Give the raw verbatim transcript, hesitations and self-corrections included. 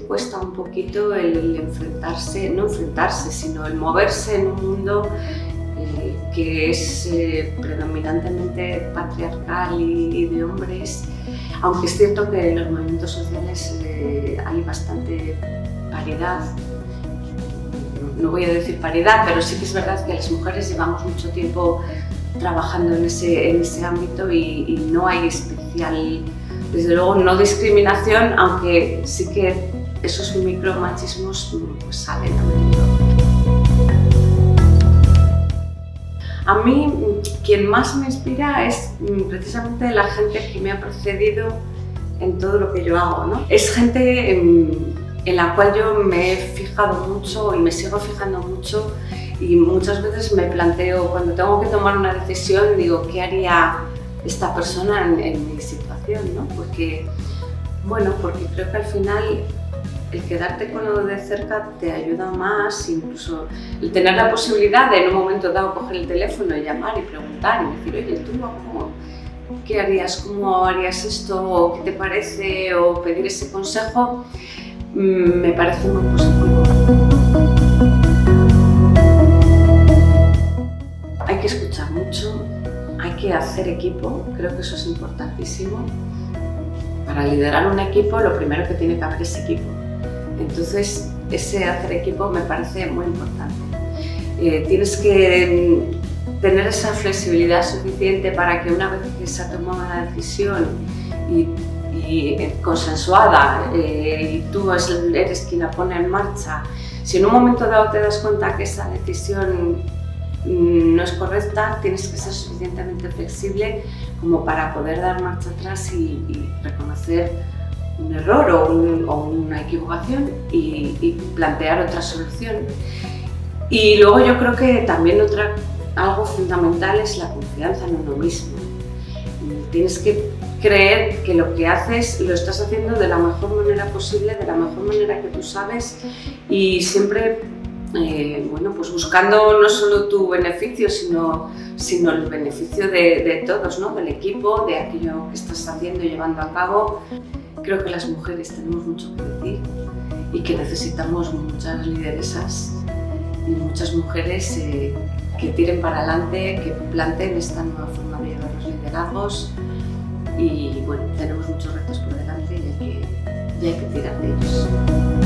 cuesta un poquito el enfrentarse, no enfrentarse, sino el moverse en un mundo eh, que es eh, predominantemente patriarcal y, y de hombres, aunque es cierto que en los movimientos sociales eh, hay bastante paridad. No voy a decir paridad, pero sí que es verdad que las mujeres llevamos mucho tiempo trabajando en ese, en ese ámbito y, y no hay especial, desde luego no discriminación, aunque sí que esos micromachismos pues, salen a menudo. A mí quien más me inspira es precisamente la gente que me ha precedido en todo lo que yo hago, ¿no? Es gente en, en la cual yo me he fijado mucho y me sigo fijando mucho, y muchas veces me planteo, cuando tengo que tomar una decisión, digo, ¿qué haría esta persona en, en mi situación, ¿no? Porque, bueno, porque creo que al final el quedarte con lo de cerca te ayuda más, incluso el tener la posibilidad de en un momento dado coger el teléfono y llamar y preguntar y decir, oye, ¿tú cómo, qué harías? ¿Cómo harías esto? ¿O qué te parece? O pedir ese consejo, me parece muy positivo. Hay que escuchar mucho, hay que hacer equipo, creo que eso es importantísimo. Para liderar un equipo lo primero que tiene que haber es equipo. Entonces ese hacer equipo me parece muy importante. Eh, tienes que tener esa flexibilidad suficiente para que una vez que se ha tomado una decisión y, y consensuada eh, y tú eres quien la pone en marcha, si en un momento dado te das cuenta que esa decisión no es correcta, tienes que ser suficientemente flexible como para poder dar marcha atrás y, y reconocer un error o, un, o una equivocación y, y plantear otra solución. Y luego yo creo que también otra, algo fundamental es la confianza en uno mismo. Tienes que creer que lo que haces lo estás haciendo de la mejor manera posible, de la mejor manera que tú sabes, y siempre Eh, bueno, pues buscando no solo tu beneficio, sino, sino el beneficio de, de todos, ¿no? Del equipo, de aquello que estás haciendo y llevando a cabo. Creo que las mujeres tenemos mucho que decir y que necesitamos muchas lideresas y muchas mujeres eh, que tiren para adelante, que planteen esta nueva forma de llevar los liderazgos, y bueno, tenemos muchos retos por delante y hay que, y hay que tirar de ellos.